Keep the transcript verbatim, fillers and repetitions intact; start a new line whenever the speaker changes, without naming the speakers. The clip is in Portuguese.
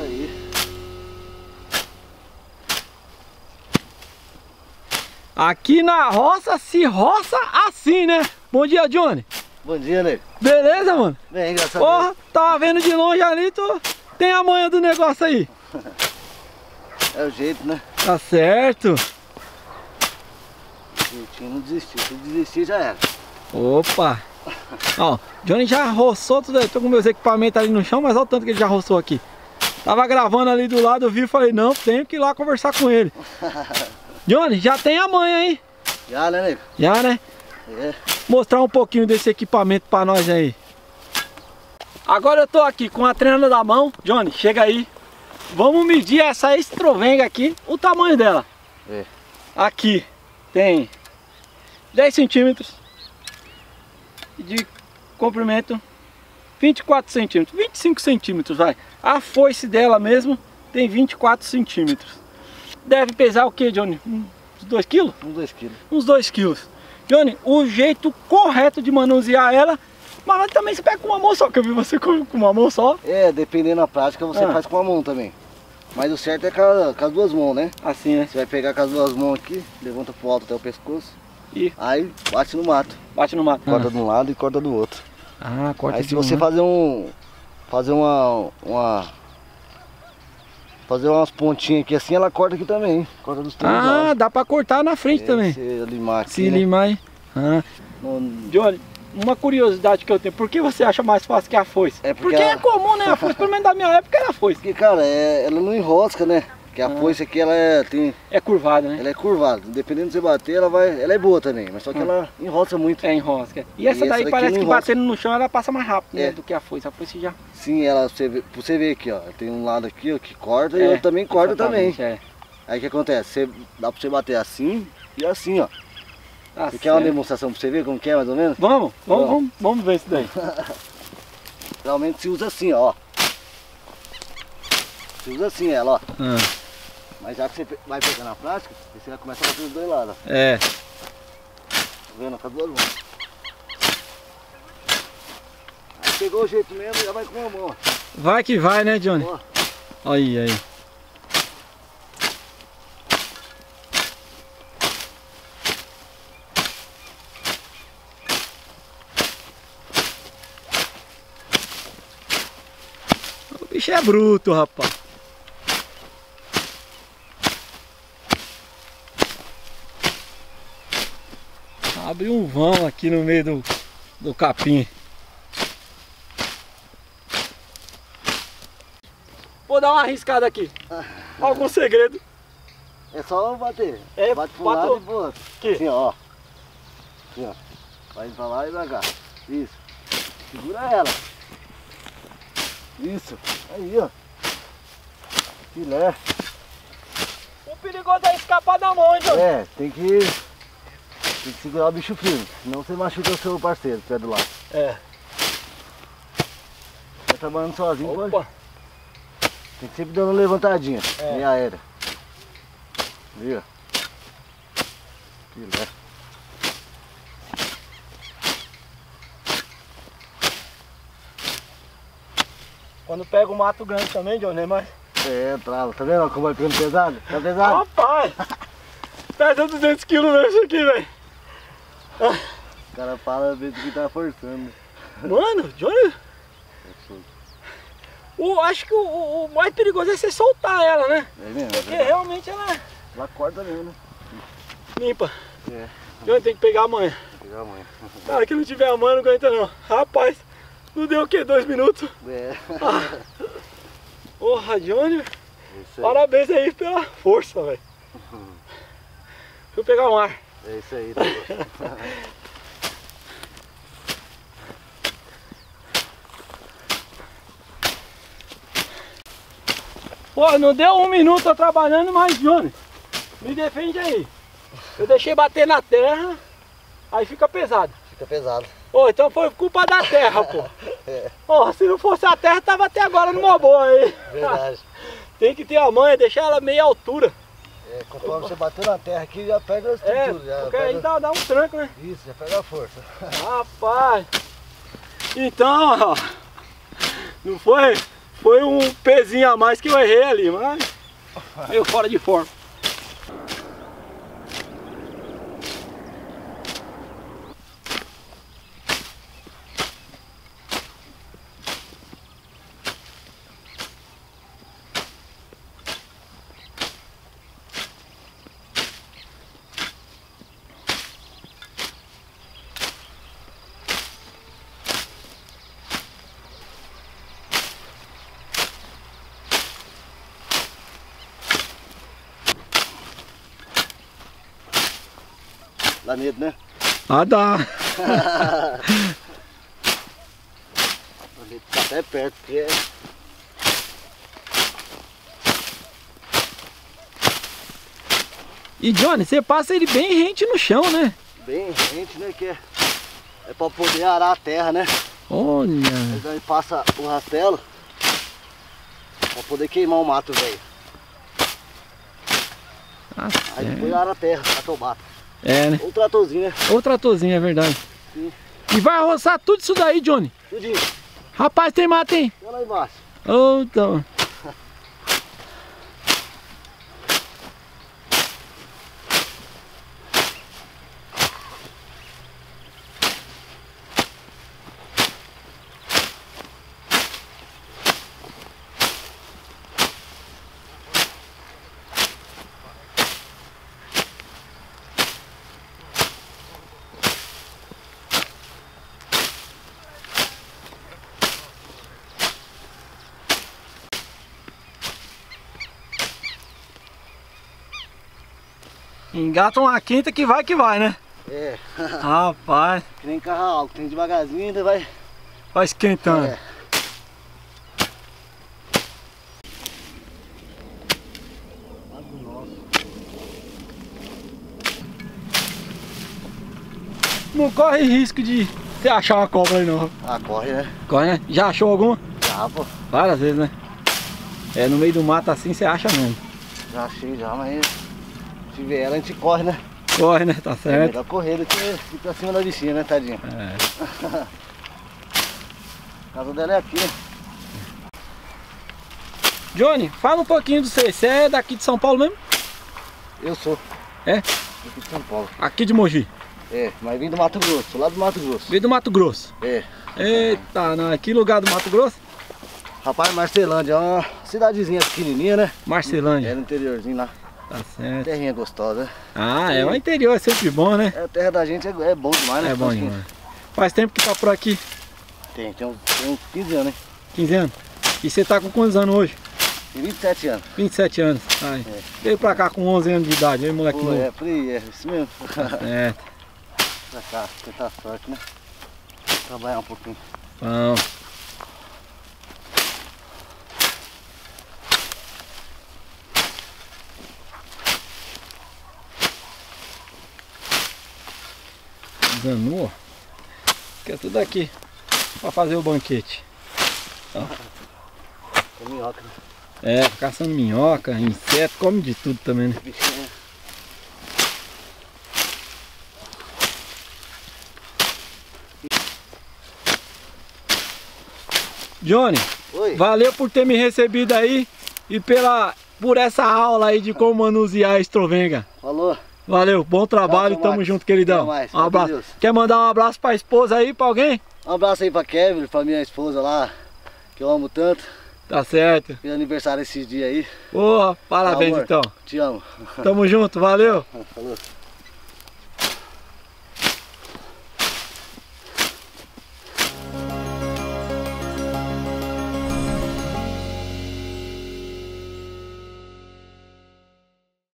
aí.
Aqui na roça se roça assim, né? Bom dia, Johnny.
Bom dia, nego.
Beleza, mano?
Bem, engraçado.
Porra, tava vendo de longe ali, tu tem a manha do negócio aí.
É o jeito, né?
Tá certo.
Jeitinho não desistir. Se desistir já era.
Opa. Ó, Johnny já roçou tudo aí. Tô com meus equipamentos ali no chão, mas olha o tanto que ele já roçou aqui. Tava gravando ali do lado, eu vi e falei, não, tenho que ir lá conversar com ele. Johnny, já tem a manha aí.
Já, né, nego?
Já, né?
É.
Mostrar um pouquinho desse equipamento pra nós aí. Agora eu tô aqui com a trena da mão. Johnny, chega aí. Vamos medir essa estrovenga aqui, o tamanho dela.
É.
Aqui tem dez centímetros de comprimento, vinte e quatro centímetros, vinte e cinco centímetros, vai. A foice dela mesmo tem vinte e quatro centímetros. Deve pesar o que, Johnny? Uns dois quilos?
Uns dois quilos.
Uns dois quilos. Johnny, o jeito correto de manusear ela, mas também você pega com uma mão só, que eu vi você com uma mão só.
É, dependendo da prática, você
Ah.
faz com a mão também. Mas o certo é com, a, com as duas mãos, né?
Assim, né?
Você vai pegar com as duas mãos aqui, levanta pro alto até o pescoço.
E
Aí bate no mato.
bate no mato.
Corta de um lado e corta do outro.
Ah, corta
Aí
de
se você
um.
fazer um... Fazer uma... uma fazer umas pontinhas aqui assim, ela corta aqui também. Corta dos três
Ah,
lados.
dá pra cortar na frente
É,
também.
Se limar aqui,
Se
né?
limar aí. Ah.
Não-
Johnny, uma curiosidade que eu tenho, por que você acha mais fácil que a foice?
É porque
porque
ela-
é comum, né? A foice, pelo menos da minha época era a foice.
Porque, cara, é, ela não enrosca, né? Porque a
Ah.
foice aqui, ela é, tem,
É curvada, né?
ela é curvada. Dependendo de você bater, ela vai... Ela é boa também, mas só que
Ah.
ela enrosca muito.
É enrosca. E essa
E essa
daí
daqui
parece
não
que
enrosca.
batendo no chão ela passa mais rápido, né?
É.
Do que a foice. A foice já...
Sim, ela, você vê, pra você ver aqui, ó. Tem um lado aqui, ó, que corta e
É,
outro também corta também.
exatamente, É.
Aí o que acontece? Você, dá pra você bater assim e assim, ó.
Tá
Você quer uma
certo.
demonstração pra você ver como que é, mais ou menos?
Vamos, vamos,
Vamos.
vamos, vamos ver isso daí.
Geralmente se usa assim, ó. Você usa assim ela, ó.
Ah,
Mas já que você pe- vai pegar na prática, aí você já começa a bater os dois lados, ó.
é.
Tá vendo? Com as duas mãos. Aí pegou o jeito mesmo, já vai com uma mão, ó.
Vai que vai, né, Johnny?
Ó.
Aí, aí. O bicho é bruto, rapaz. Abre um vão aqui no meio do, do capim. Vou dar uma arriscada aqui. Algum segredo?
É só bater.
É,
bate pra um
bate
lado
o-
e pro outro.
Aqui.
Assim, ó. Assim, ó. Vai pra lá e pra cá. Isso. Segura ela. Isso. Aí, ó. Filé.
O perigoso é escapar da mão, hein, Johnny?
É, tem que... Tem que segurar o bicho firme. Senão você machuca o seu parceiro, pé do lado.
É.
Tá trabalhando sozinho, pode?
Opa.
Tem que sempre dando uma levantadinha.
É.
Meia aérea. Viu? Filé.
Quando pega o mato grande também, Johnny, é mais...
É, trava. Tá vendo como vai ficando pesado? Tá pesado?
Rapaz! Pesa duzentos quilos mesmo isso aqui, velho.
O cara fala às vezes que tá forçando.
Mano, Johnny... O, acho que o, o- o mais perigoso é você soltar ela, né?
É mesmo?
Porque
É.
realmente ela
Ela corta mesmo, né?
limpa.
É.
Johnny tem que pegar a manha.
Vou pegar a mãe.
Cara, que não tiver a manha não aguenta não. Rapaz, não deu o quê? Dois minutos?
É.
Ah. Porra, Johnny,
Isso aí.
parabéns aí pela força, velho. Deixa eu pegar um ar.
É isso aí, tá bom.
Pô, não deu um minuto eu trabalhando, mas Johnny, me defende aí. Eu deixei bater na terra, aí fica pesado.
Fica pesado.
Pô, então foi culpa da terra, pô.
É,
Pô, se não fosse a terra, tava até agora numa boa aí.
verdade.
Tem que ter a manha, deixar ela meia altura.
É, conforme você bateu na terra aqui, já pega a
É,
estrutura. já
porque
pega...
aí dá, dá um tranco, né?
Isso, já pega a força.
Rapaz. Então, ó. Não foi Foi um pezinho a mais que eu errei ali, mas meio fora de forma.
Dá medo, né?
Ah, dá.
Ali tá até perto, porque é...
E Johnny, você passa ele bem rente no chão, né?
bem rente, né? Que é, é pra poder arar a terra, né?
Olha.
Mas aí passa o rastelo pra poder queimar o mato, velho.
Ah,
Aí
é.
depois ara a terra, mata o mato.
É, né?
Ou tratorzinho, né?
Ou tratorzinho, é verdade.
Sim.
E vai roçar tudo isso daí, Johnny.
Tudinho.
Rapaz, tem mato, hein?
Olha lá embaixo.
Oh, então. Engata uma quinta que vai que vai, né?
É.
Rapaz,
Que nem carro alto, tem devagarzinho ainda vai.
vai esquentando.
É.
Não corre risco de você achar uma cobra aí não.
Ah, corre, né?
Corre, né? Já achou alguma?
Já, pô.
Várias vezes, né? É, no meio do mato assim você acha mesmo.
Já achei já, mas se tiver ela a gente corre, né?
Corre, né? Tá
É
certo.
melhor correr do que ir pra cima da bichinha, né, tadinha?
É.
A casa dela é aqui, né?
Johnny, fala um pouquinho do você. Você é daqui de São Paulo mesmo?
Eu sou.
É?
Aqui de São Paulo.
Aqui de Mogi.
É, mas vim do Mato Grosso, sou lá do Mato Grosso.
Veio do Mato Grosso.
É.
Eita, não. Que lugar do Mato Grosso?
Rapaz, Marcelândia é uma cidadezinha pequenininha, né?
Marcelândia.
É no interiorzinho lá.
Tá certo.
Terrinha gostosa, né?
Ah, é o interior, é sempre bom, né?
É, a terra da gente é, é bom demais, né?
É bom
Acho que
demais. Faz tempo que tá por aqui?
Tem, tem uns, tem uns quinze anos, hein?
quinze anos. E você tá com quantos anos hoje?
Tem vinte e sete anos.
vinte e sete anos. Ai.
É.
Veio pra cá com onze anos de idade, hein, moleque
Pô,
novo.
é, por aí, é isso mesmo.
É.
Pra cá, tentar sorte, né? Trabalhar um pouquinho.
Bom. Danou. Que é tudo aqui pra fazer o banquete. Ó.
É minhoca, né?
É, caçando minhoca, inseto, come de tudo também, né?
Bichinha.
Johnny,
Oi.
valeu por ter me recebido aí e pela, por essa aula aí de como manusear a estrovenga.
Falou.
Valeu, bom trabalho,
Tchau,
tamo
Max.
junto, queridão.
Até mais,
Um abraço.
com Deus.
Quer mandar um abraço pra esposa aí, pra alguém?
Um abraço aí pra Kevin, pra minha esposa lá, que eu amo tanto.
Tá certo.
Fiz aniversário esses dias aí.
Porra, parabéns
Amor,
então.
Te amo.
Tamo junto, valeu.
Falou.